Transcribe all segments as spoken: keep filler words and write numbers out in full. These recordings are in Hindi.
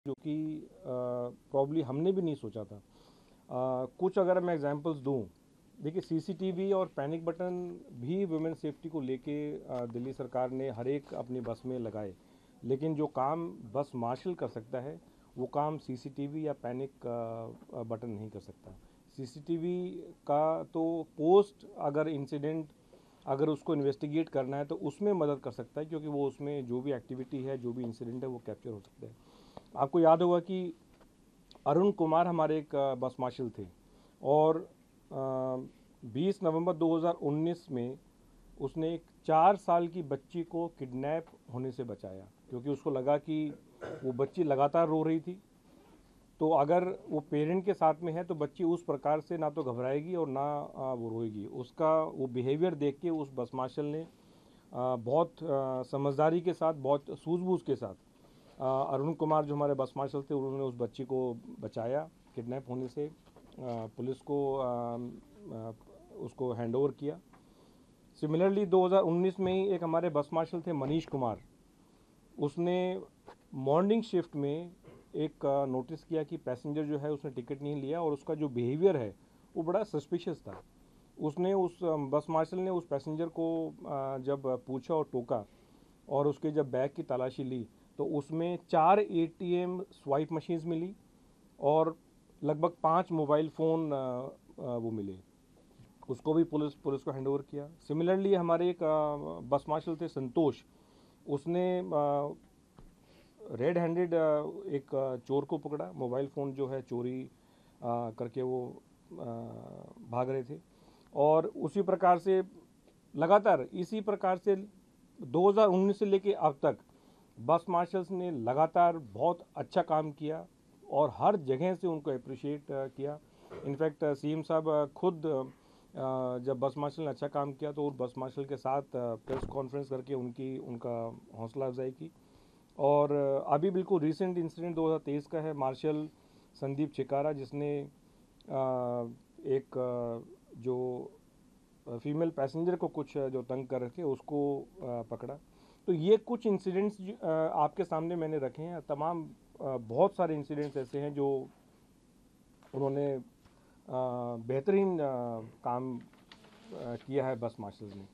जो कि प्रॉब्ली हमने भी नहीं सोचा था। आ, कुछ अगर मैं एग्जांपल्स दूं, देखिए सीसीटीवी और पैनिक बटन भी वुमेन सेफ्टी को लेके आ, दिल्ली सरकार ने हर एक अपनी बस में लगाए, लेकिन जो काम बस मार्शल कर सकता है वो काम सीसीटीवी या पैनिक आ, बटन नहीं कर सकता। सीसीटीवी का तो पोस्ट अगर इंसिडेंट अगर उसको इन्वेस्टिगेट करना है तो उसमें मदद कर सकता है, क्योंकि वो उसमें जो भी एक्टिविटी है, जो भी इंसिडेंट है, वो कैप्चर हो सकता है। आपको याद होगा कि अरुण कुमार हमारे एक बस मार्शल थे और बीस नवंबर दो हज़ार उन्नीस में उसने एक चार साल की बच्ची को किडनैप होने से बचाया, क्योंकि उसको लगा कि वो बच्ची लगातार रो रही थी। तो अगर वो पेरेंट के साथ में है तो बच्ची उस प्रकार से ना तो घबराएगी और ना वो रोएगी। उसका वो बिहेवियर देख के उस बस मार्शल ने बहुत समझदारी के साथ, बहुत सूझबूझ के साथ अरुण कुमार जो हमारे बस मार्शल थे, उन्होंने उस बच्ची को बचाया किडनैप होने से, पुलिस को उसको हैंड ओवर किया। सिमिलरली दो हज़ार उन्नीस में ही एक हमारे बस मार्शल थे मनीष कुमार, उसने मॉर्निंग शिफ्ट में एक नोटिस किया कि पैसेंजर जो है उसने टिकट नहीं लिया और उसका जो बिहेवियर है वो बड़ा सस्पिशियस था। उसने उस बस मार्शल ने उस पैसेंजर को जब पूछा और टोका और उसके जब बैग की तलाशी ली तो उसमें चार एटीएम स्वाइप मशीन्स मिली और लगभग पाँच मोबाइल फ़ोन वो मिले। उसको भी पुलिस पुलिस को हैंडओवर किया। सिमिलरली हमारे एक बस मार्शल थे संतोष, उसने रेड हैंडेड एक चोर को पकड़ा, मोबाइल फ़ोन जो है चोरी करके वो भाग रहे थे। और उसी प्रकार से लगातार इसी प्रकार से दो हज़ार उन्नीस से लेके अब तक बस मार्शल्स ने लगातार बहुत अच्छा काम किया और हर जगह से उनको अप्रिशिएट किया। इनफैक्ट सीएम साहब खुद जब बस मार्शल ने अच्छा काम किया तो बस मार्शल के साथ प्रेस कॉन्फ्रेंस करके उनकी उनका हौसला अफजाई की। और अभी बिल्कुल रिसेंट इंसिडेंट दो हज़ार तेईस का है, मार्शल संदीप चिकारा जिसने एक जो फीमेल पैसेंजर को कुछ जो तंग कर रहे थे उसको पकड़ा। तो ये कुछ इंसिडेंट्स आपके सामने मैंने रखे हैं। तमाम बहुत सारे इंसिडेंट्स ऐसे हैं जो उन्होंने बेहतरीन काम किया है बस मार्शल्स ने।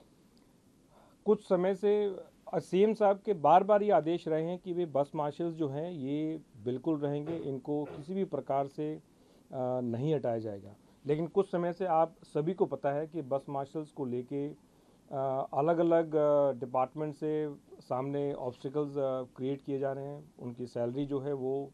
कुछ समय से सीएम साहब के बार बार ये आदेश रहे हैं कि वे बस मार्शल्स जो हैं ये बिल्कुल रहेंगे, इनको किसी भी प्रकार से नहीं हटाया जाएगा। लेकिन कुछ समय से आप सभी को पता है कि बस मार्शल्स को लेके अलग अलग डिपार्टमेंट से सामने ऑब्स्टिकल्स क्रिएट किए जा रहे हैं। उनकी सैलरी जो है वो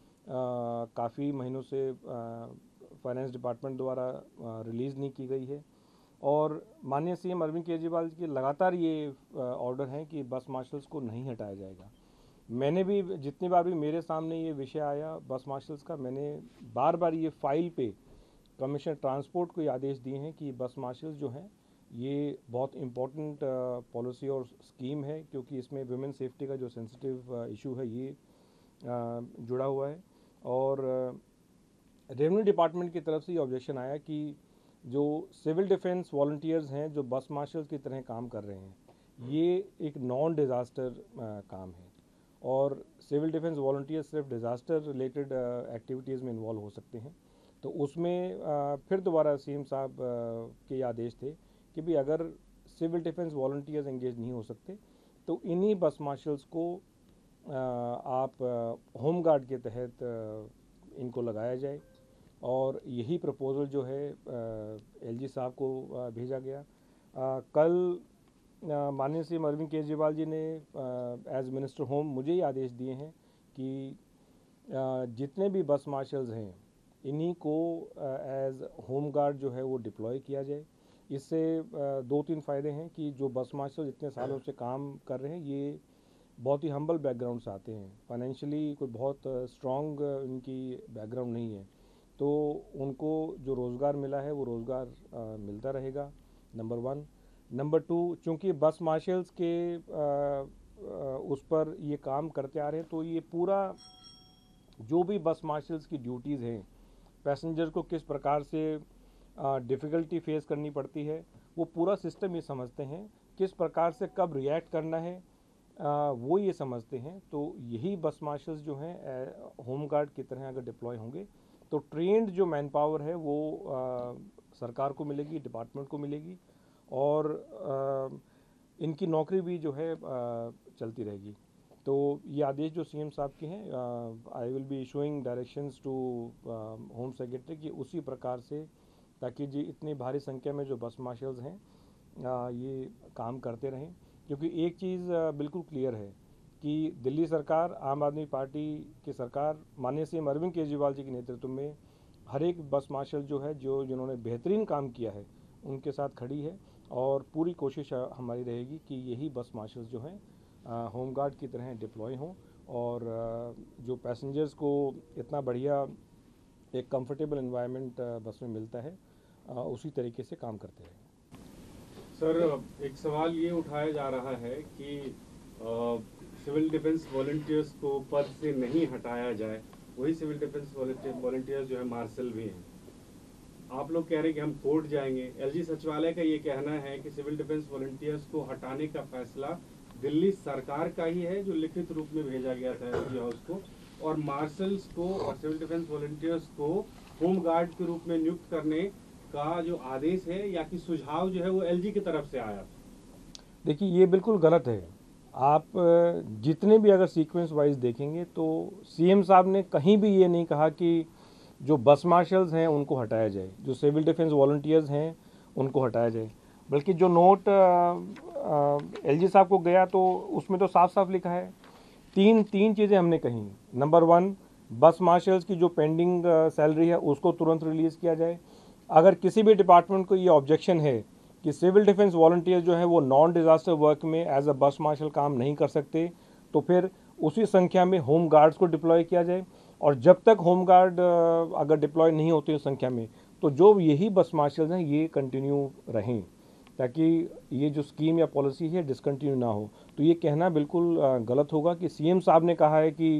काफ़ी महीनों से फाइनेंस डिपार्टमेंट द्वारा रिलीज़ नहीं की गई है और माननीय सीएम अरविंद केजरीवाल की लगातार ये ऑर्डर हैं कि बस मार्शल्स को नहीं हटाया जाएगा। मैंने भी जितनी बार भी मेरे सामने ये विषय आया बस मार्शल्स का, मैंने बार बार ये फाइल पे कमिश्नर ट्रांसपोर्ट को ये आदेश दिए हैं कि बस मार्शल्स जो हैं ये बहुत इम्पोर्टेंट पॉलिसी और स्कीम है, क्योंकि इसमें वुमेन सेफ्टी का जो सेंसिटिव इशू है ये uh, जुड़ा हुआ है। और रेवेन्यू uh, डिपार्टमेंट की तरफ से ये ऑब्जेक्शन आया कि जो सिविल डिफेंस वॉलंटियर्स हैं जो बस मार्शल्स की तरह काम कर रहे हैं, ये एक नॉन डिज़ास्टर काम है और सिविल डिफेंस वॉलंटियर्स सिर्फ डिज़ास्टर रिलेटेड एक्टिविटीज़ में इन्वॉल्व हो सकते हैं। तो उसमें आ, फिर दोबारा सीएम साहब के आदेश थे कि भी अगर सिविल डिफेंस वॉलंटियर्स एंगेज नहीं हो सकते तो इन्हीं बस मार्शल्स को आ, आप होम गार्ड के तहत आ, इनको लगाया जाए और यही प्रपोज़ल जो है एलजी साहब को आ, भेजा गया। आ, कल माननीय सीएम अरविंद केजरीवाल जी ने एज मिनिस्टर होम मुझे ही आदेश दिए हैं कि आ, जितने भी बस मार्शल्स हैं इन्हीं को एज होम गार्ड जो है वो डिप्लॉय किया जाए। इससे दो तीन फ़ायदे हैं कि जो बस मार्शल इतने सालों से काम कर रहे हैं ये बहुत ही हम्बल बैकग्राउंड से आते हैं, फाइनेंशियली कोई बहुत स्ट्रॉन्ग इनकी बैकग्राउंड नहीं है, तो उनको जो रोज़गार मिला है वो रोज़गार मिलता रहेगा, नंबर वन। नंबर टू, चूँकि बस मार्शल्स के आ, आ, उस पर ये काम करते आ रहे हैं तो ये पूरा जो भी बस मार्शल्स की ड्यूटीज़ हैं, पैसेंजर को किस प्रकार से डिफ़िकल्टी फेस करनी पड़ती है, वो पूरा सिस्टम ये समझते हैं, किस प्रकार से कब रिएक्ट करना है आ, वो ये समझते हैं। तो यही बस मार्शल्स जो हैं होम गार्ड की तरह अगर डिप्लॉय होंगे तो ट्रेंड जो मैन पावर है वो आ, सरकार को मिलेगी, डिपार्टमेंट को मिलेगी, और आ, इनकी नौकरी भी जो है आ, चलती रहेगी। तो ये आदेश जो सीएम साहब के हैं, I will be issuing directions to home secretary कि उसी प्रकार से, ताकि जी इतनी भारी संख्या में जो बस मार्शल्स हैं आ, ये काम करते रहें। क्योंकि एक चीज़ बिल्कुल क्लियर है कि दिल्ली सरकार, आम आदमी पार्टी की सरकार, माननीय सीएम अरविंद केजरीवाल जी के नेतृत्व में हर एक बस मार्शल जो है, जो जिन्होंने बेहतरीन काम किया है, उनके साथ खड़ी है। और पूरी कोशिश हमारी रहेगी कि यही बस मार्शल्स जो हैं होम गार्ड की तरह डिप्लॉय हों, और जो पैसेंजर्स को इतना बढ़िया एक कंफर्टेबल एनवायरनमेंट बस में मिलता है, उसी तरीके से काम करते रहें। सर, एक सवाल ये उठाया जा रहा है कि सिविल डिफेंस वॉलंटियर्स को पद से नहीं हटाया जाए। वही सिविल डिफेंस वॉलंटियर्स जो है मार्शल भी हैं। आप लोग कह रहे हैं कि हम कोर्ट जाएंगे। एलजी सचिवालय का ये कहना है कि सिविल डिफेंस वॉलंटियर्स को हटाने का फैसला दिल्ली सरकार का ही है, जो लिखित रूप में भेजा गया था एलजी हाउस को, और मार्शल्स को और सिविल डिफेंस वॉलंटियर्स को होम गार्ड के रूप में नियुक्त करने का जो आदेश है या कि सुझाव जो है वो एलजी की तरफ से आया। देखिए, ये बिल्कुल गलत है। आप जितने भी अगर सीक्वेंस वाइज देखेंगे तो सीएम साहब ने कहीं भी ये नहीं कहा कि जो बस मार्शल्स हैं उनको हटाया जाए, जो सिविल डिफेंस वॉलंटियर्स हैं उनको हटाया जाए। बल्कि जो नोट एलजी साहब को गया तो उसमें तो साफ साफ लिखा है, तीन तीन चीज़ें हमने कही। नंबर वन, बस मार्शल्स की जो पेंडिंग सैलरी है उसको तुरंत रिलीज़ किया जाए। अगर किसी भी डिपार्टमेंट को ये ऑब्जेक्शन है कि सिविल डिफेंस वॉलंटियर्स जो है वो नॉन डिजास्टर वर्क में एज अ बस मार्शल काम नहीं कर सकते, तो फिर उसी संख्या में होम गार्ड्स को डिप्लॉय किया जाए। और जब तक होम गार्ड अगर डिप्लॉय नहीं होते उस संख्या में, तो जो यही बस मार्शल्स हैं ये कंटिन्यू रहें, ताकि ये जो स्कीम या पॉलिसी है डिसकंटिन्यू ना हो। तो ये कहना बिल्कुल गलत होगा कि सीएम साहब ने कहा है कि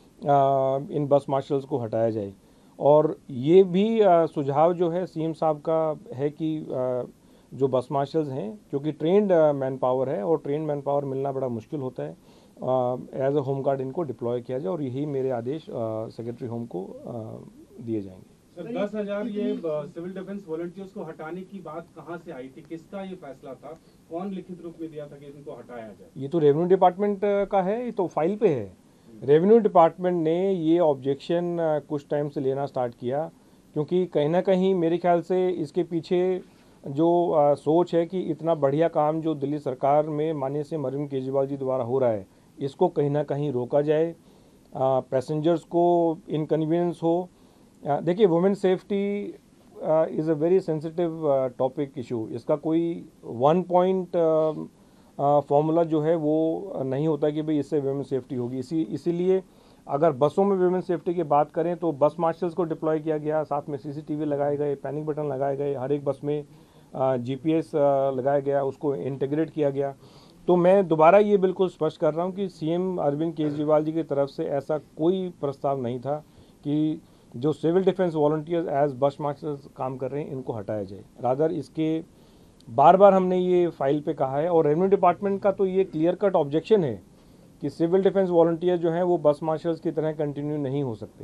इन बस मार्शल्स को हटाया जाए। और ये भी सुझाव जो है सीएम साहब का है कि जो बस मार्शल्स हैं, क्योंकि ट्रेंड मैन पावर है और ट्रेंड मैन पावर मिलना बड़ा मुश्किल होता है, एज अ होम गार्ड इनको डिप्लॉय किया जाए। और यही मेरे आदेश सेक्रेटरी होम को दिए जाएंगे। सर, दस हजार ये सिविल डिफेंस वॉलंटियर्स को हटाने की बात कहाँ से आई थी? किसका ये फैसला था? कौन लिखित रूप में दिया था कि इनको हटाया जाए? ये तो रेवेन्यू डिपार्टमेंट का है, ये तो फाइल पे है। रेवेन्यू डिपार्टमेंट ने ये ऑब्जेक्शन कुछ टाइम से लेना स्टार्ट किया, क्योंकि कहीं ना कहीं मेरे ख्याल से इसके पीछे जो आ, सोच है कि इतना बढ़िया काम जो दिल्ली सरकार में माननीय सीएम अरविंद केजरीवाल जी द्वारा हो रहा है, इसको कहीं ना कहीं रोका जाए, पैसेंजर्स को इनकन्वीनियंस हो। देखिए, women safety is a very sensitive topic issue. इसका कोई वन पॉइंट फॉर्मूला जो है वो नहीं होता कि भाई इससे वुमेन सेफ्टी होगी। इसी इसीलिए अगर बसों में वुमेन सेफ्टी की बात करें तो बस मार्शल्स को डिप्लॉय किया गया, साथ में सीसीटीवी लगाए गए, पैनिक बटन लगाए गए, हर एक बस में जीपीएस लगाया गया, उसको इंटीग्रेट किया गया। तो मैं दोबारा ये बिल्कुल स्पष्ट कर रहा हूँ कि सीएम अरविंद केजरीवाल जी की तरफ से ऐसा कोई प्रस्ताव नहीं था कि जो civil defence volunteers as bus marshals काम कर रहे हैं इनको हटाया जाए। रादर इसके बार बार हमने ये फाइल पे कहा है, और रेवेन्यू डिपार्टमेंट का तो ये क्लियर कट ऑब्जेक्शन है कि सिविल डिफेंस वॉलंटियर जो हैं वो बस मार्शल्स की तरह कंटिन्यू नहीं हो सकते।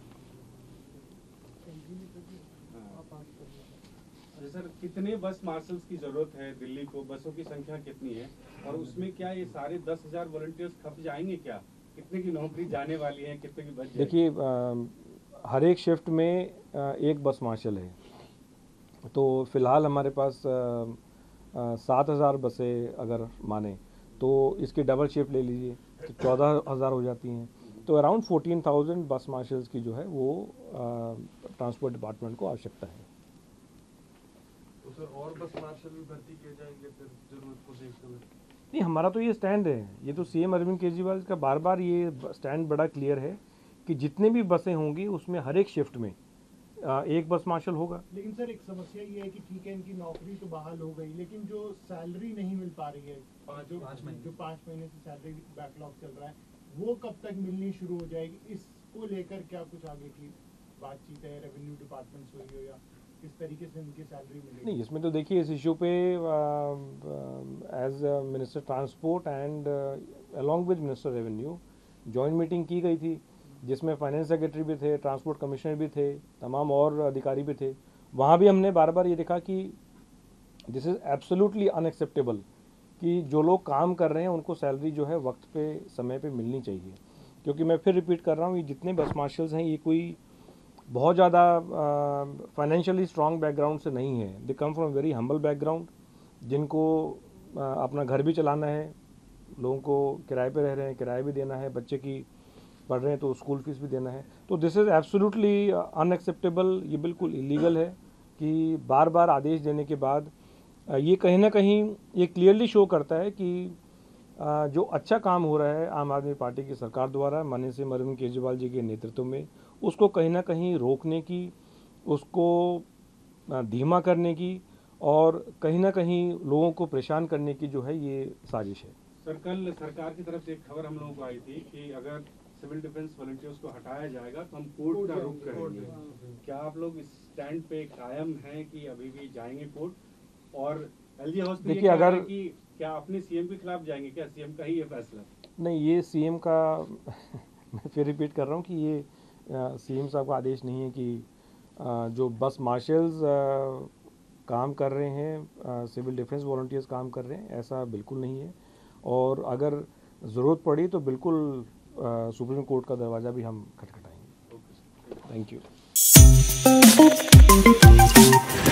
सर, कितने बस मार्शल्स की जरूरत है दिल्ली को? बसों की संख्या कितनी है? और उसमें क्या ये सारे दस हजार वॉलंटियर्स खप जाएंगे क्या? कितने की नौकरी जाने वाली है, कितने की बच? देखिए, हर एक शिफ्ट में एक बस मार्शल है, तो फिलहाल हमारे पास सात हज़ार बसें अगर माने तो इसकी डबल शिफ्ट ले लीजिए तो चौदह हज़ार हो जाती हैं। तो around fourteen thousand bus marshals की जो है वो ट्रांसपोर्ट डिपार्टमेंट को आवश्यकता है। तो सर और बस मार्शल भी भर्ती किए जाएंगे फिर जरूरत को देखते हुए? नहीं, हमारा तो ये स्टैंड है, ये तो सीएम अरविंद केजरीवाल का बार बार ये स्टैंड बड़ा क्लियर है कि जितने भी बसें होंगी उसमें हर एक शिफ्ट में एक बस मार्शल होगा। लेकिन सर एक समस्या ये है कि ठीक है इनकी नौकरी तो बहाल हो गई, लेकिन जो सैलरी नहीं मिल पा रही है, जो पाँच महीने जो पाँच महीने से सैलरी बैकलॉग चल रहा है, वो कब तक मिलनी शुरू हो जाएगी? इसको लेकर क्या कुछ आगे की बातचीत है, रेवेन्यू डिपार्टमेंट से हुई हो या किस तरीके से उनकी सैलरी मिलेगी? नहीं, इसमें तो देखिए इस इशू पे as minister transport and along with minister revenue joint meeting की गई थी, जिसमें फाइनेंस सेक्रेटरी भी थे, ट्रांसपोर्ट कमिश्नर भी थे, तमाम और अधिकारी भी थे। वहाँ भी हमने बार बार ये देखा कि दिस इज़ एब्सोल्युटली अनएक्सेप्टेबल कि जो लोग काम कर रहे हैं उनको सैलरी जो है वक्त पे समय पे मिलनी चाहिए। क्योंकि मैं फिर रिपीट कर रहा हूँ, ये जितने बस मार्शल्स हैं ये कोई बहुत ज़्यादा फाइनेंशियली स्ट्रॉन्ग बैकग्राउंड से नहीं है। They come from very humble background, जिनको uh, अपना घर भी चलाना है, लोगों को किराए पे रह रहे हैं, किराया भी देना है, बच्चे की पढ़ रहे हैं तो स्कूल फीस भी देना है। तो दिस इज़ एब्सोल्युटली अनएक्सेप्टेबल। ये बिल्कुल इलीगल है कि बार बार आदेश देने के बाद uh, ये कहीं ना कहीं ये क्लियरली शो करता है कि uh, जो अच्छा काम हो रहा है आम आदमी पार्टी की सरकार द्वारा माननीय श्री अरविंद केजरीवाल जी के नेतृत्व में, उसको कहीं ना कहीं रोकने की, उसको धीमा करने की और कहीं ना कहीं लोगों को परेशान करने की जो है ये साजिश है। सर, कल सरकार की तरफ से एक खबर हम लोगों को आई थी कि अगर सिविल डिफेंस वॉलंटियर्स को हटाया जाएगा तो हम कोर्ट का रुख करेंगे। क्या आप लोग इस स्टैंड पे कायम हैं कि अभी भी जाएंगे कोर्ट? और एलजी हाउस पे देखिए, अगर कि क्या अपने सीएम के खिलाफ जाएंगे? क्या सीएम का ही ये फैसला? नहीं, ये सीएम का मैं फिर रिपीट कर रहा हूँ कि ये सीएम साहब का आदेश नहीं है कि आ, जो बस मार्शल्स काम कर रहे हैं, सिविल डिफेंस वॉलंटियर्स काम कर रहे हैं, ऐसा बिल्कुल नहीं है। और अगर ज़रूरत पड़ी तो बिल्कुल सुप्रीम कोर्ट का दरवाज़ा भी हम खटखटाएंगे। Thank you.